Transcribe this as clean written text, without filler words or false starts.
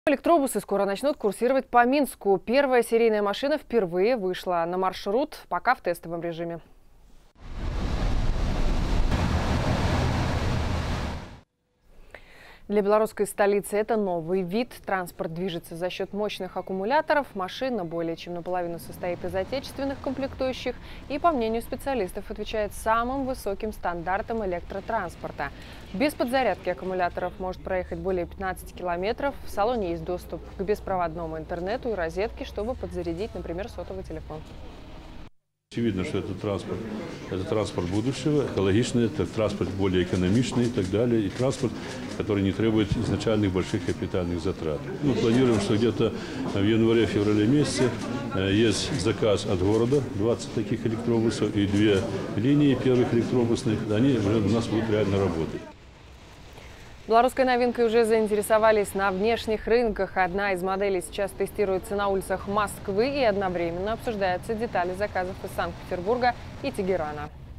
Электробусы скоро начнут курсировать по Минску. Первая серийная машина впервые вышла на маршрут, пока в тестовом режиме. Для белорусской столицы это новый вид. Транспорт движется за счет мощных аккумуляторов. Машина более чем наполовину состоит из отечественных комплектующих и, по мнению специалистов, отвечает самым высоким стандартам электротранспорта. Без подзарядки аккумуляторов может проехать более 15 километров. В салоне есть доступ к беспроводному интернету и розетке, чтобы подзарядить, например, сотовый телефон. Очевидно, что это транспорт будущего, экологичный, это транспорт более экономичный и так далее, и транспорт, который не требует изначальных больших капитальных затрат. Мы планируем, что где-то в январе-феврале месяце есть заказ от города, 20 таких электробусов и 2 линии первых электробусных, они уже у нас будут реально работать. Белорусской новинкой уже заинтересовались на внешних рынках. Одна из моделей сейчас тестируется на улицах Москвы и одновременно обсуждаются детали заказов из Санкт-Петербурга и Тегерана.